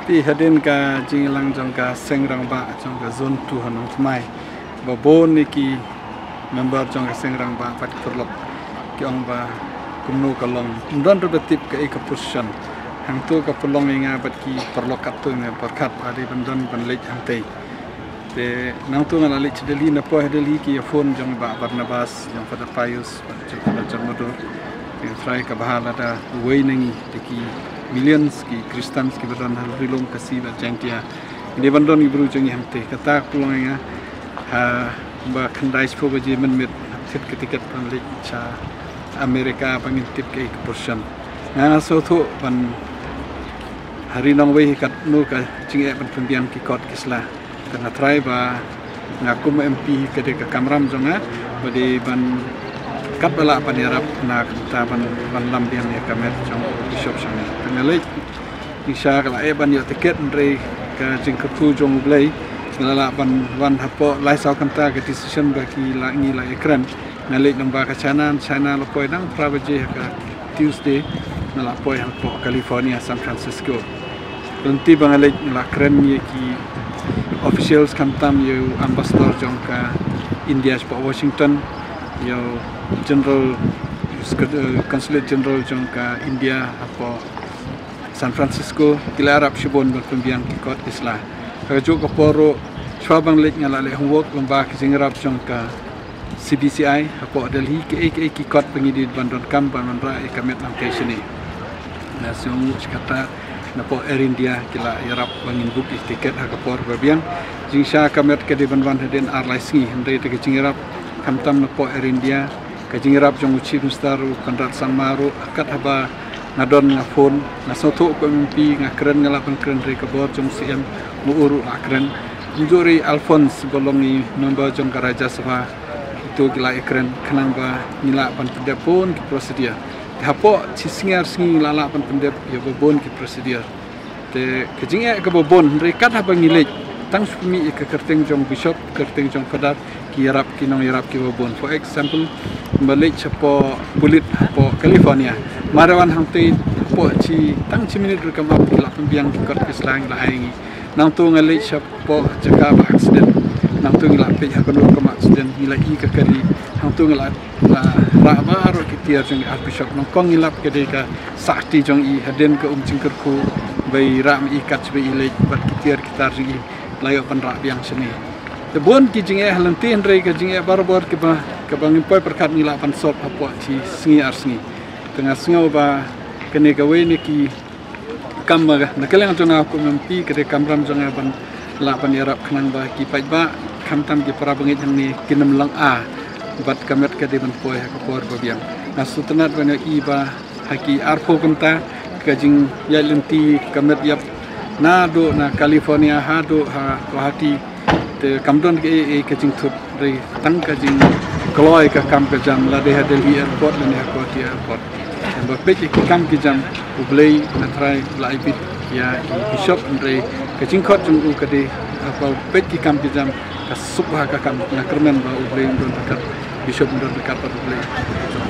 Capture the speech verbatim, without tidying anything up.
pi hadin ka jinglang jong ka sengrang ba jong ka zone two hanong thmai ba bon ni ki member jong ka sengrang ba pat perlok ki ong ba kumno ka long don ro tip ka ek position hang tu ka pelong inga bat ki perlok kat tu ne perkat adi bandon ban lej hang tei te nang tu ngala lej deli na po deli ki phone jong ba Barnabas jong pada Payus pada Jarmodo yang try ka bahala da way nangi de ki millions ki Kristans ki badan hal rilong kasi ba jangtia ini bandon ibru jong ham te kata pelong inga ha ba khandai spo ba je men mit tit ketikat pan lej cha Amerika pangintip ke ek portion na so thu ban hari nong wei kat nu ka chinge ban pembian ki kot kisla kana try ba ngakum M P ke de ka kamram jonga badi ban kat bala pan yarap na ta ban ban lambian ya kamet jong bishop sanga ngalai isha kala e ban yo tiket ndre ka jingku jong blai ngala ban wan hapo lai saw kanta ke decision ba ki la ngi la ekran ngalai namba ka chana china lo poi dang prabaje ka Tuesday nala poi hapo California San Francisco Nanti bangalek la keren ye ki officials kantam yo ambassador jong ka India pa Washington yo general consulate general jong ka India apa San Francisco kila Arab shibon berpembiang ki kot islah kajo ko poro chwa banglek ngala le homework lomba ki jingrap jong ka C B C I apa Delhi ke ke ki kot pengidit bandon kam bandon ra e kamet location ni na sung kata napo Air India kila yarap bangin book tiket ha kapor babiang jingsha kamet ke diban wan den airlines ngi ndai te jingrap kamtam napo Air India ka jingrap jong chief minister Konrad Sanmaru akat haba ngadon nga phone na soto ko mimpi nga keren ngalapan keren re kabor jong C M muuru akren njuri Alphonse bolongi nomba jong Raja Sabha itu gila ekren kenang ba nila pan pendep pun ki prosedur hapo cisingar singi lala pan pendep ya bobon ki prosedur te kejinge ke bobon rekat ha bangilej tang sumi ke kerteng jong bishop kerteng jong fadat ki yarap ki nong yarap ki bobon for example balik chapo bulit hapo California marawan hangte po ci tang ci minute rekam ap ki la pembiang ki kot islang la aingi nang tu ngalej chapo jaka ba accident nang tu ngila pe ha kono ko accident ngila i ka kali nang tu ngila la ra ba ro ki tiar jong archbishop nang kong ngilap ke de ka sakti jong i haden ka um jingker ku bai ram i kat bai le bat ki tiar kitar ri layo pan ra biang sini te bon ki jinge halanti andre ka jinge barbar ke ba ka bang poi perkat ngila pan sop apo ci singi ar singi tengah singo ba kene ka we ni ki kam ga nakaleng jong aku mempi ke de kamram jong ban la pan yarap khnang ba ki pai ba kamtam ki para bangit ni kinam lang a bat kamet ka de ban poi ha kapor ba biang nasutanat bana i ba haki arpo kamta ka jing ya lenti kamet yap na do na California ha do ha ko hati te kamdon ke e ke jing thut re tang ka jing kloi ka kam ka jam la de ha Delhi airport la ne ko ti airport ba pe ki kam ki jam ublei na try la ibit ya bishop re ke jing khot jung u ka de apa pe ki kam ki jam ka subha ka kam na kermen ba ublei don dekat bishop don dekat ublei